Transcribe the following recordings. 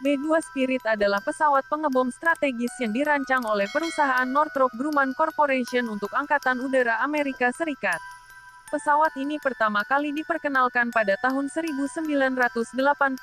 B-2 Spirit adalah pesawat pengebom strategis yang dirancang oleh perusahaan Northrop Grumman Corporation untuk Angkatan Udara Amerika Serikat. Pesawat ini pertama kali diperkenalkan pada tahun 1989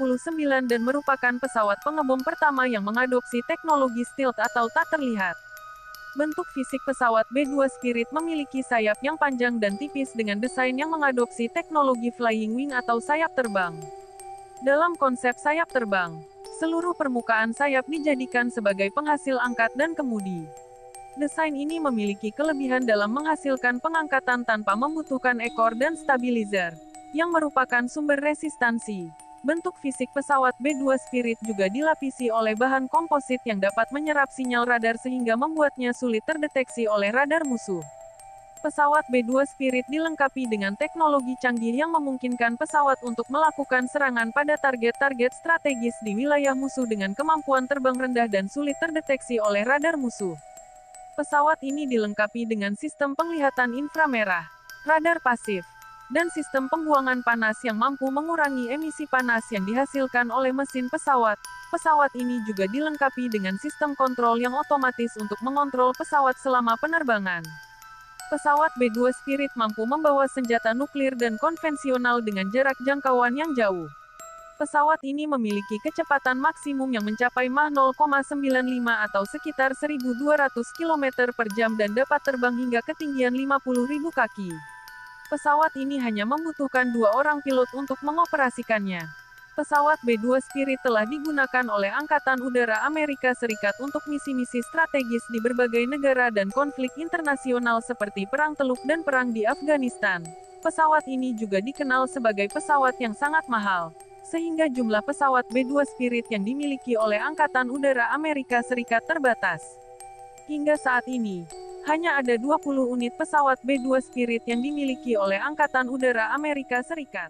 dan merupakan pesawat pengebom pertama yang mengadopsi teknologi stealth atau tak terlihat. Bentuk fisik pesawat B-2 Spirit memiliki sayap yang panjang dan tipis dengan desain yang mengadopsi teknologi flying wing atau sayap terbang. Dalam konsep sayap terbang, seluruh permukaan sayap dijadikan sebagai penghasil angkat dan kemudi. Desain ini memiliki kelebihan dalam menghasilkan pengangkatan tanpa membutuhkan ekor dan stabilizer, yang merupakan sumber resistansi. Bentuk fisik pesawat B-2 Spirit juga dilapisi oleh bahan komposit yang dapat menyerap sinyal radar sehingga membuatnya sulit terdeteksi oleh radar musuh. Pesawat B-2 Spirit dilengkapi dengan teknologi canggih yang memungkinkan pesawat untuk melakukan serangan pada target-target strategis di wilayah musuh dengan kemampuan terbang rendah dan sulit terdeteksi oleh radar musuh. Pesawat ini dilengkapi dengan sistem penglihatan inframerah, radar pasif, dan sistem pembuangan panas yang mampu mengurangi emisi panas yang dihasilkan oleh mesin pesawat. Pesawat ini juga dilengkapi dengan sistem kontrol yang otomatis untuk mengontrol pesawat selama penerbangan. Pesawat B-2 Spirit mampu membawa senjata nuklir dan konvensional dengan jarak jangkauan yang jauh. Pesawat ini memiliki kecepatan maksimum yang mencapai Mach 0,95 atau sekitar 1.200 km per jam dan dapat terbang hingga ketinggian 50.000 kaki. Pesawat ini hanya membutuhkan 2 orang pilot untuk mengoperasikannya. Pesawat B-2 Spirit telah digunakan oleh Angkatan Udara Amerika Serikat untuk misi-misi strategis di berbagai negara dan konflik internasional seperti Perang Teluk dan Perang di Afghanistan. Pesawat ini juga dikenal sebagai pesawat yang sangat mahal, sehingga jumlah pesawat B-2 Spirit yang dimiliki oleh Angkatan Udara Amerika Serikat terbatas. Hingga saat ini, hanya ada 20 unit pesawat B-2 Spirit yang dimiliki oleh Angkatan Udara Amerika Serikat.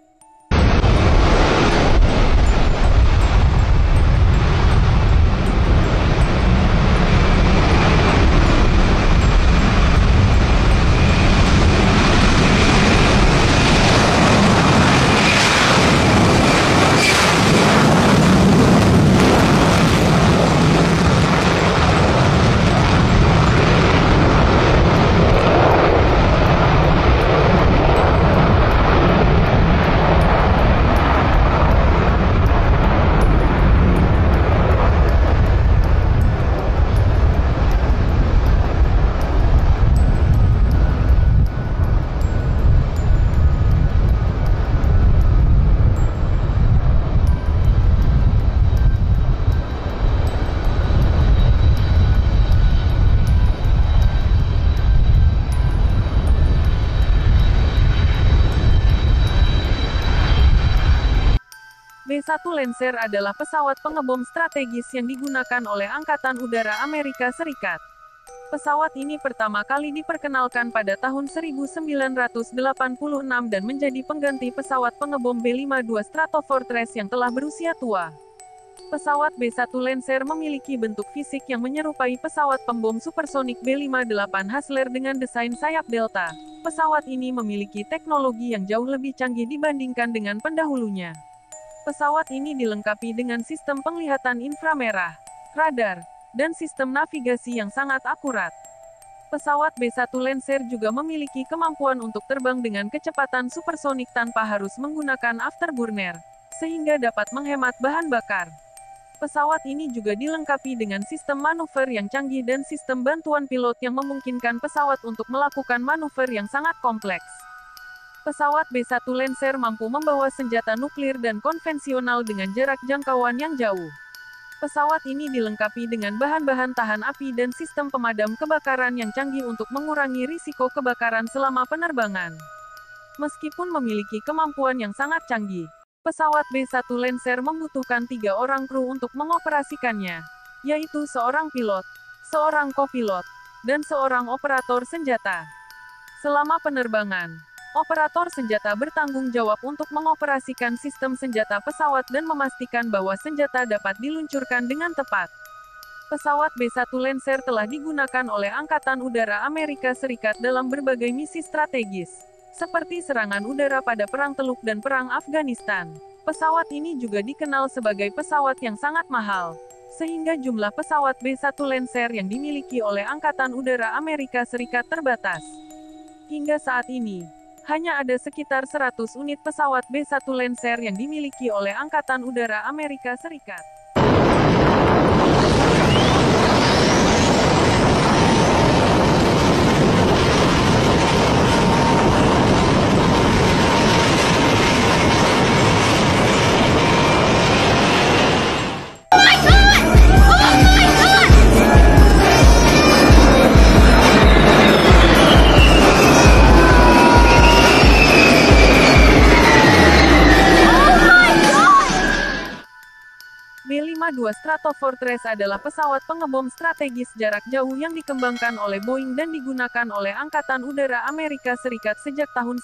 B-1 Lancer adalah pesawat pengebom strategis yang digunakan oleh Angkatan Udara Amerika Serikat. Pesawat ini pertama kali diperkenalkan pada tahun 1986 dan menjadi pengganti pesawat pengebom B-52 Stratofortress yang telah berusia tua. Pesawat B-1 Lancer memiliki bentuk fisik yang menyerupai pesawat pembom supersonik B-58 Hustler dengan desain sayap delta. Pesawat ini memiliki teknologi yang jauh lebih canggih dibandingkan dengan pendahulunya. Pesawat ini dilengkapi dengan sistem penglihatan inframerah, radar, dan sistem navigasi yang sangat akurat. Pesawat B-1 Lancer juga memiliki kemampuan untuk terbang dengan kecepatan supersonik tanpa harus menggunakan afterburner, sehingga dapat menghemat bahan bakar. Pesawat ini juga dilengkapi dengan sistem manuver yang canggih dan sistem bantuan pilot yang memungkinkan pesawat untuk melakukan manuver yang sangat kompleks. Pesawat B-1 Lancer mampu membawa senjata nuklir dan konvensional dengan jarak jangkauan yang jauh. Pesawat ini dilengkapi dengan bahan-bahan tahan api dan sistem pemadam kebakaran yang canggih untuk mengurangi risiko kebakaran selama penerbangan. Meskipun memiliki kemampuan yang sangat canggih, pesawat B-1 Lancer membutuhkan 3 orang kru untuk mengoperasikannya, yaitu seorang pilot, seorang kopilot, dan seorang operator senjata. Selama penerbangan, operator senjata bertanggung jawab untuk mengoperasikan sistem senjata pesawat dan memastikan bahwa senjata dapat diluncurkan dengan tepat. Pesawat B-1 Lancer telah digunakan oleh Angkatan Udara Amerika Serikat dalam berbagai misi strategis, seperti serangan udara pada Perang Teluk dan Perang Afghanistan. Pesawat ini juga dikenal sebagai pesawat yang sangat mahal, sehingga jumlah pesawat B-1 Lancer yang dimiliki oleh Angkatan Udara Amerika Serikat terbatas. Hingga saat ini, hanya ada sekitar 100 unit pesawat B-1 Lancer yang dimiliki oleh Angkatan Udara Amerika Serikat. B-52 Stratofortress adalah pesawat pengebom strategis jarak jauh yang dikembangkan oleh Boeing dan digunakan oleh Angkatan Udara Amerika Serikat sejak tahun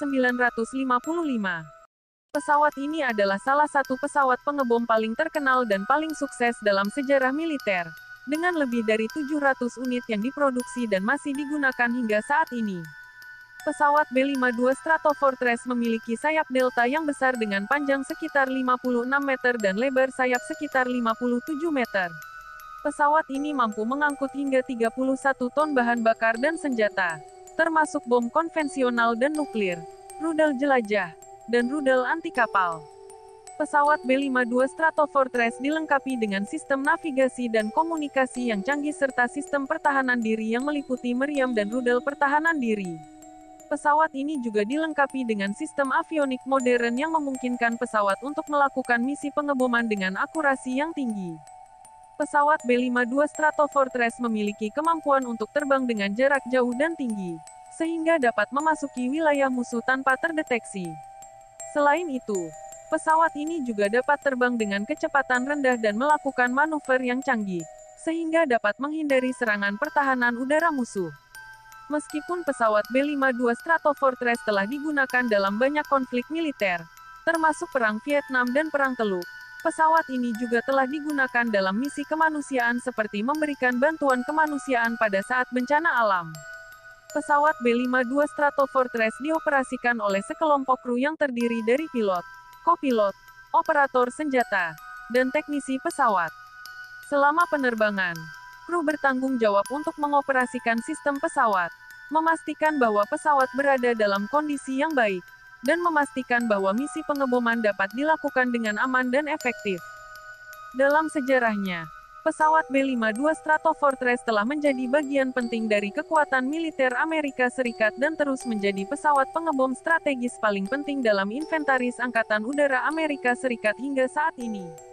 1955. Pesawat ini adalah salah satu pesawat pengebom paling terkenal dan paling sukses dalam sejarah militer, dengan lebih dari 700 unit yang diproduksi dan masih digunakan hingga saat ini. Pesawat B-52 Stratofortress memiliki sayap delta yang besar dengan panjang sekitar 56 meter dan lebar sayap sekitar 57 meter. Pesawat ini mampu mengangkut hingga 31 ton bahan bakar dan senjata, termasuk bom konvensional dan nuklir, rudal jelajah, dan rudal anti kapal. Pesawat B-52 Stratofortress dilengkapi dengan sistem navigasi dan komunikasi yang canggih serta sistem pertahanan diri yang meliputi meriam dan rudal pertahanan diri. Pesawat ini juga dilengkapi dengan sistem avionik modern yang memungkinkan pesawat untuk melakukan misi pengeboman dengan akurasi yang tinggi. Pesawat B-52 Stratofortress memiliki kemampuan untuk terbang dengan jarak jauh dan tinggi, sehingga dapat memasuki wilayah musuh tanpa terdeteksi. Selain itu, pesawat ini juga dapat terbang dengan kecepatan rendah dan melakukan manuver yang canggih, sehingga dapat menghindari serangan pertahanan udara musuh. Meskipun pesawat B-52 Stratofortress telah digunakan dalam banyak konflik militer, termasuk Perang Vietnam dan Perang Teluk, pesawat ini juga telah digunakan dalam misi kemanusiaan seperti memberikan bantuan kemanusiaan pada saat bencana alam. Pesawat B-52 Stratofortress dioperasikan oleh sekelompok kru yang terdiri dari pilot, kopilot, operator senjata, dan teknisi pesawat. Selama penerbangan, kru bertanggung jawab untuk mengoperasikan sistem pesawat, memastikan bahwa pesawat berada dalam kondisi yang baik, dan memastikan bahwa misi pengeboman dapat dilakukan dengan aman dan efektif. Dalam sejarahnya, pesawat B-52 Stratofortress telah menjadi bagian penting dari kekuatan militer Amerika Serikat dan terus menjadi pesawat pengebom strategis paling penting dalam inventaris Angkatan Udara Amerika Serikat hingga saat ini.